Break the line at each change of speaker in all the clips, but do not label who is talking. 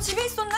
집에 있었네?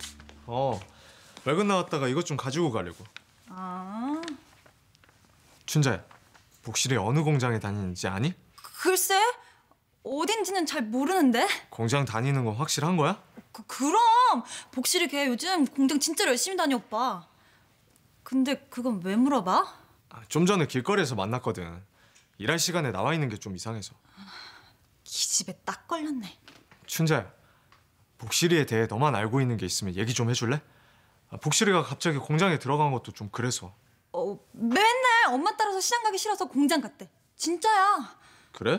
외근 나왔다가 이것 좀 가지고 가려고.
아.
춘자야, 복실이 어느 공장에 다니는지 아니?
글쎄, 어딘지는 잘 모르는데.
공장 다니는 건 확실한 거야?
그럼 복실이 걔 요즘 공장 진짜 열심히 다녀 오빠. 근데 그건 왜 물어봐?
좀 전에 길거리에서 만났거든. 일할 시간에 나와 있는 게 좀 이상해서.
이 집에 딱 걸렸네.
춘자야, 복실이에 대해 너만 알고 있는 게 있으면 얘기 좀 해줄래? 복실이가 갑자기 공장에 들어간 것도 좀 그래서.
맨날 엄마 따라서 시장 가기 싫어서 공장 갔대. 진짜야.
그래?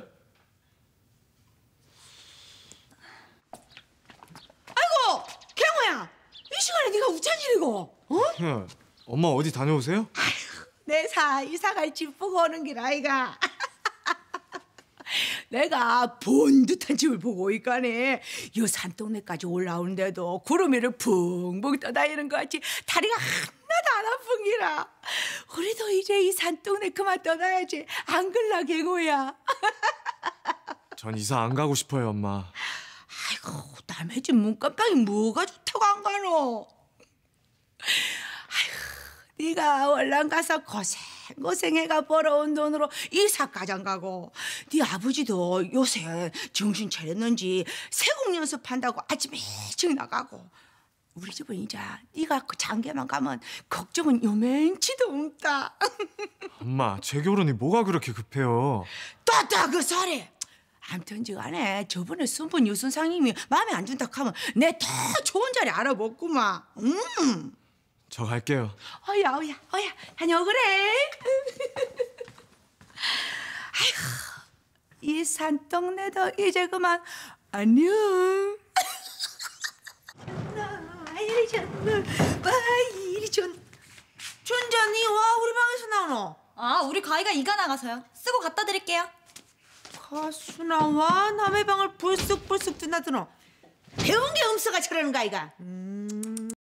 아이고, 경호야. 이 시간에 네가 우찬일이고, 어?
야, 엄마 어디 다녀오세요?
내사 이사 갈 집 보고 오는 길 아이가. 내가 본 듯한 집을 보고 있가네. 요 산동네까지 올라오는데도 구름 위를 붕붕 떠다니는 것 같이 다리가 하나도 안 아픈 기라. 우리도 이제 이 산동네 그만 떠나야지. 안 그럴라 경호야.
전 이사 안 가고 싶어요, 엄마.
아이고, 남의 집 문간방이 뭐가 좋다고 안 가노? 아이고, 네가 월남 가서 고생해가 벌어온 돈으로 이사과장 가고, 네 아버지도 요새 정신 차렸는지 세공 연습한다고 아침 일찍 나가고, 우리 집은 이제 네가 그 장계만 가면 걱정은 요맨치도 없다.
엄마, 제 결혼이 뭐가 그렇게 급해요?
또 그 소리. 암튼지 간에 저번에 순분 유순상님이 마음에 안 든다 하면 내 더 좋은 자리 알아봤구만.
저 갈게요.
어야 다녀오그래. 아이고, 이 산동네도 이제 그만 안녕. 이리 전 춘자니 와 우리 방에서 나오노?
우리 가희가 이가 나가서요. 쓰고 갖다 드릴게요.
가수나 와 남의 방을 불쑥불쑥 드나드노. 배운 게 없어가 저러는 거 아이가.